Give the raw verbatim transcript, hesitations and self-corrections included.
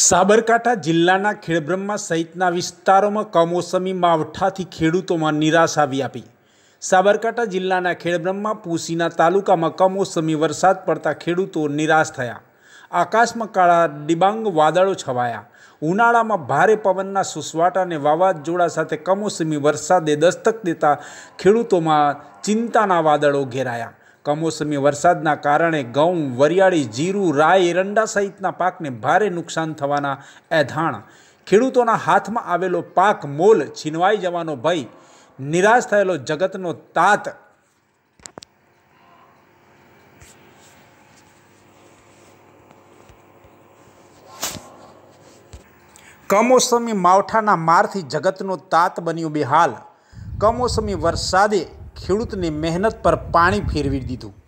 સાબરકાંઠા જિલ્લાના ખેડબ્રહ્મા સહિતના વિસ્તારોમાં કમોસમી માવઠાથી ખેડૂતોમાં નિરાશા વ્યાપી। સાબરકાંઠા જિલ્લાના ખેડબ્રહ્મા પૂસીના તાલુકામાં કમોસમી વરસાદ પડતા ખેડૂતો નિરાશ થયા। આકાશમાં કાળા ડિબાંગ વાદળો છવાયા। ઉનાળામાં ભારે પવનના સુસવાટા અને વાવાઝોડા સાથે કમોસમી વરસાદે દસ્તક દેતા ખેડૂતોમાં ચિંતાના વાદળો ઘેરાયા। કમોસમી વરસાદના કારણે ઘઉં, વરિયાળી, જીરું, રાઈ, એરંડા સહિતના પાકને ભારે નુકસાન થવાના એધાણ। ખેડૂતોના હાથમાં આવેલો પાક મોલ છીનવાઈ જવાનો ભય, નિરાશ થયેલો જગતનો તાત। કમોસમી માવઠાના મારથી જગતનો તાત બન્યો બેહાલ। કમોસમી વરસાદે ખેડૂતની મહેનત પર પાણી ફેરવી દીધું।